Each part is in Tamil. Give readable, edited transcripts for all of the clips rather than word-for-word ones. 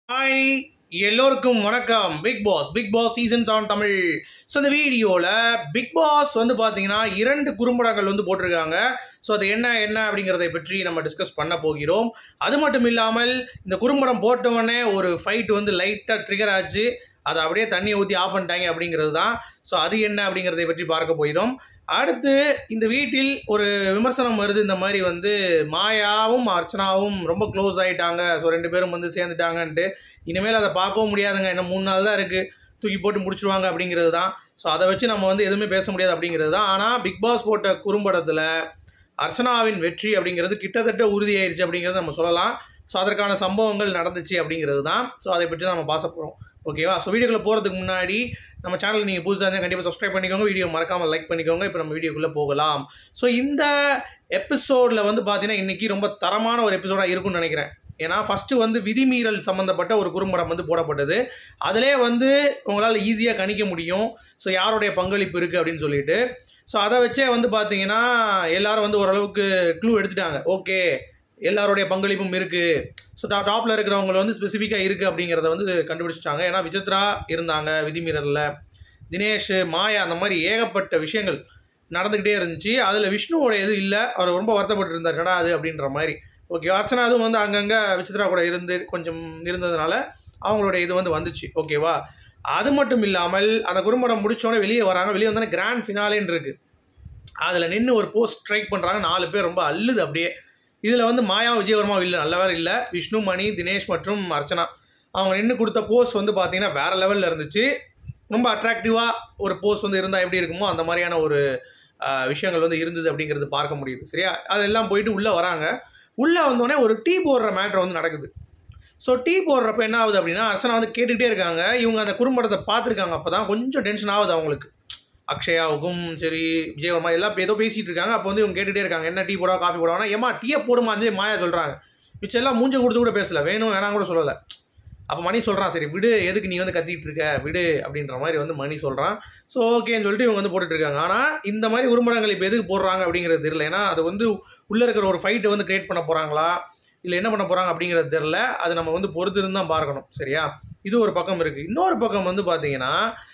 ஹாய் எல்லோருக்கும் வணக்கம். Bigg Boss season 7 Tamil. So இந்த வீடியோவில் பிக் பாஸ் வந்து பார்த்தீங்கன்னா 2 குறும்படங்கள் வந்து போட்டிருக்காங்க. ஸோ அது என்ன அப்படிங்கிறதை பற்றி நம்ம டிஸ்கஸ் பண்ண போகிறோம். அது மட்டும் இல்லாமல் இந்த குறும்படம் போட்டவுடனே ஒரு ஃபைட் வந்து லைட்டாக ட்ரிகர் ஆச்சு. அதை அப்படியே தண்ணியை ஊற்றி ஆஃப் பண்ணிட்டாங்க அப்படிங்கிறது தான். ஸோ அது என்ன அப்படிங்கிறதை பற்றி பார்க்க போகிறோம். அடுத்து இந்த வீட்டில் ஒரு விமர்சனம் வருது, இந்த மாதிரி வந்து மாயாவும் அர்ச்சனாவும் ரொம்ப க்ளோஸ் ஆகிட்டாங்க, ஸோ 2 பேரும் வந்து சேர்ந்துட்டாங்கன்ட்டு. இனிமேல் அதை பார்க்கவும் முடியாதுங்க, இன்னும் 3 நாள் தான் இருக்குது, தூக்கி போட்டு முடிச்சிடுவாங்க அப்படிங்கிறது தான். ஸோ அதை வச்சு நம்ம வந்து எதுவுமே பேச முடியாது அப்படிங்கிறது தான். ஆனால் பிக் பாஸ் போட்ட குறும்படத்தில் அர்ச்சனாவின் வெற்றி அப்படிங்கிறது கிட்டத்தட்ட உறுதியாயிருச்சு அப்படிங்கிறது நம்ம சொல்லலாம். ஸோ அதற்கான சம்பவங்கள் நடந்துச்சு அப்படிங்கிறது தான். ஸோ அதை பற்றி தான் நம்ம பேச போகிறோம். ஓகேவா? ஸோ வீடியோக்குள்ளே போகிறதுக்கு முன்னாடி நம்ம சேனல் நீங்கள் புதுசாக இருந்தால் கண்டிப்பாக சப்ஸ்கிரைப் பண்ணிக்கோங்க, வீடியோ மறக்காமல் லைக் பண்ணிக்கோங்க. இப்போ நம்ம வீடியோக்குள்ளே போகலாம். ஸோ இந்த எபிசோடில் வந்து பார்த்தீங்கன்னா இன்றைக்கி ரொம்ப தரமான ஒரு எபிசோடாக இருக்கும்னு நினைக்கிறேன். ஏன்னா ஃபஸ்ட்டு வந்து விதிமீறல் சம்மந்தப்பட்ட ஒரு குறும்படம் வந்து போடப்பட்டது. அதிலே வந்து உங்களால் ஈஸியாக கணிக்க முடியும் ஸோ யாருடைய பங்களிப்பு இருக்குது அப்படின்னு சொல்லிட்டு. ஸோ அதை வச்சே வந்து பார்த்தீங்கன்னா எல்லோரும் வந்து ஓரளவுக்கு க்ளூ எடுத்துட்டாங்க. ஓகே, எல்லாருடைய பங்களிப்பும் இருக்குது. ஸோ டாப்பில் இருக்கிறவங்க வந்து ஸ்பெசிஃபிக்காக இருக்குது அப்படிங்கிறத வந்து கண்டுபிடிச்சிட்டாங்க. ஏன்னா விசித்ரா இருந்தாங்க விதிமீறலில், தினேஷ், மாயா, அந்த மாதிரி ஏகப்பட்ட விஷயங்கள் நடந்துக்கிட்டே இருந்துச்சு. அதில் விஷ்ணுவோட இது இல்லை, அவர் ரொம்ப வருத்தப்பட்டு இருந்தார், கடா அது அப்படின்ற மாதிரி. ஓகே, அர்ச்சனா அதுவும் வந்து அங்கங்கே விசித்ரா கூட கொஞ்சம் இருந்ததுனால அவங்களுடைய இது வந்து வந்துச்சு. ஓகேவா? அது மட்டும் இல்லாமல் அந்த குறும்படம் முடித்தோடனே வெளியே வராங்க. வெளியே வந்தோடனே கிராண்ட் ஃபினாலேன்னு இருக்குது. அதில் நின்று ஒரு போஸ்ட் ஸ்ட்ரைக் பண்ணுறாங்க. 4 பேர் ரொம்ப அள்ளுது அப்படியே. இதில் வந்து மாயா, விஜயவர்மா இல்லை, நல்ல வேறு இல்லை. விஷ்ணு, மணி, தினேஷ் மற்றும் அர்ச்சனா அவங்க நின்று கொடுத்த போஸ்ட் வந்து பார்த்தீங்கன்னா வேறு லெவலில் இருந்துச்சு. ரொம்ப அட்ராக்டிவாக ஒரு போஸ்ட் வந்து இருந்தால் எப்படி இருக்குமோ அந்த மாதிரியான ஒரு விஷயங்கள் வந்து இருந்தது அப்படிங்கிறது பார்க்க முடியுது. சரியா? அதெல்லாம் போயிட்டு உள்ளே வராங்க. உள்ளே வந்தோடனே ஒரு டீ போடுற மேட்ரு வந்து நடக்குது. ஸோ டீ போடுறப்ப என்ன ஆகுது அப்படின்னா, அர்ச்சனா வந்து கேட்டுக்கிட்டே இருக்காங்க. இவங்க அந்த குறும்படத்தை பார்த்துருக்காங்க. அப்போ தான் கொஞ்சம் டென்ஷன் ஆகுது அவங்களுக்கு. அக்ஷயாவுக்கும் சரி, விஜயவர்மா எல்லாம் ஏதோ பேசிகிட்டு இருக்காங்க. அப்போ வந்து இவங்க கேட்டுகிட்டே இருக்காங்க, என்ன டீ போடா காஃபி போடானா, ஏமா டீயை போடுமான்னு மாயா சொல்கிறாங்க. மிச்சம் எல்லாம் மூஞ்ச கொடுத்து கூட பேசலை, வேணும் வேணாம் கூட சொல்லலை. அப்போ மணி சொல்கிறான், சரி விடு, எதுக்கு நீ வந்து கத்திட்டு இருக்க, விடு அப்படின்ற மாதிரி வந்து மணி சொல்கிறான். ஸோ ஓகேன்னு சொல்லிட்டு இவங்க வந்து போட்டுட்ருக்காங்க. ஆனால் இந்த மாதிரி குறும்படங்கள் இப்போ எதுக்கு போடுறாங்க அப்படிங்கிறது தெரியல. ஏன்னா அது வந்து உள்ளே இருக்கிற ஒரு ஃபைட்டை வந்து கிரியேட் பண்ண போகிறாங்களா இல்லை என்ன பண்ண போகிறாங்க அப்படிங்கிறது தெரில. அது நம்ம வந்து பொறுத்து இருந்து தான் பார்க்கணும். சரியா? இது ஒரு பக்கம் இருக்குது. இன்னொரு பக்கம் வந்து பார்த்தீங்கன்னா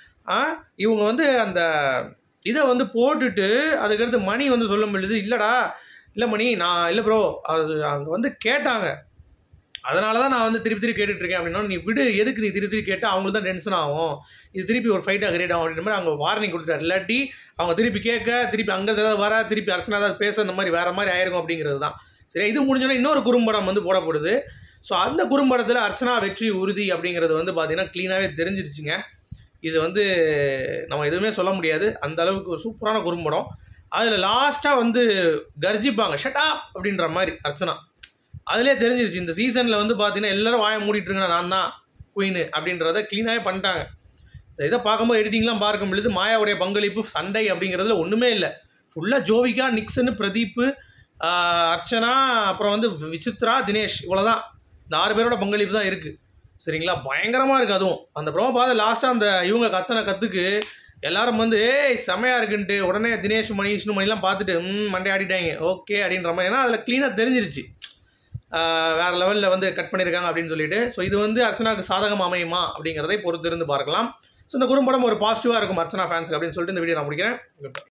இவங்க வந்து அந்த இதை வந்து போட்டுட்டு அதுக்கடுத்து மணி வந்து சொல்ல முடியுது, இல்லைடா, இல்லை மணி, நான் இல்லை ப்ரோ, அது அங்கே வந்து கேட்டாங்க, அதனால தான் நான் வந்து திருப்பி கேட்டுட்ருக்கேன் அப்படின்னா, நீ விடு, எதுக்கு நீ திருப்பி கேட்டால் அவங்களுக்கு தான் டென்ஷன் ஆகும், இது திருப்பி ஒரு ஃபைட்டாக கிரியேட் ஆகும் அப்படின்ற மாதிரி அவங்க வார்னிங் கொடுத்துட்டார். இல்லாட்டி அவங்க திருப்பி கேட்க, திருப்பி அங்கே ஏதாவது வர, திருப்பி அர்ச்சனா ஏதாவது பேச, இந்த மாதிரி வேறு மாதிரி ஆயிருக்கும் அப்படிங்கிறது தான். சரி, இது முடிஞ்சோன்னா இன்னொரு குறும்படம் வந்து போடப்படுது. ஸோ அந்த குறும்படத்தில் அர்ச்சனா வெற்றி உறுதி அப்படிங்கிறது வந்து பார்த்தீங்கன்னா க்ளீனாகவே தெரிஞ்சிருச்சுங்க. இது வந்து நம்ம எதுவுமே சொல்ல முடியாது, அந்த அளவுக்கு ஒரு சூப்பரான குறும்படம். அதில் லாஸ்ட்டாக வந்து கர்ஜிப்பாங்க, ஷட் அப் அப்படின்ற மாதிரி அர்ச்சனா. அதிலே தெரிஞ்சிருச்சு இந்த சீசனில் வந்து பார்த்தீங்கன்னா எல்லோரும் வாயை மூடிட்டுருங்க, நான் தான் குயின்னு அப்படின்றத க்ளீனாகவே பண்ணிட்டாங்க. இதை பார்க்கும்போது எடிட்டிங்லாம் பார்க்கும் பொழுது மாயாவுடைய பங்களிப்பு சண்டை அப்படிங்கிறதுல ஒன்றுமே இல்லை. ஃபுல்லாக ஜோவிகா, நிக்சன், பிரதீப், அர்ச்சனா, அப்புறம் வந்து விசித்ரா, தினேஷ், இவ்வளோதான். இந்த 6 பேரோட பங்களிப்பு தான் இருக்குது. சரிங்களா? பயங்கரமாக இருக்குது. அதுவும் அந்த ப்ரோமோ பார்த்து லாஸ்ட்டாக அந்த இவங்க கத்துக்கு எல்லாரும் வந்து செமையாக இருக்குன்ட்டு உடனே தினேஷ், மணி, விஷ்ணு, மணிலாம் பார்த்துட்டு மண்டே ஆடிட்டாங்க. ஓகே அப்படின்ற மாதிரி. ஏன்னா அதில் க்ளீனாக தெரிஞ்சிருச்சு வேறு லெவலில் வந்து கட் பண்ணியிருக்காங்க அப்படின்னு சொல்லிட்டு. ஸோ இது வந்து அர்ச்சனாவுக்கு சாதகம் அமையுமா அப்படிங்கிறதை பொறுத்திருந்து பார்க்கலாம். ஸோ இந்த குறும்படம் ஒரு பாசிட்டிவாக இருக்கும் அர்ச்சனா ஃபேன்ஸுக்கு அப்படின்னு சொல்லிட்டு இந்த வீடியோ நான் முடிக்கிறேன்.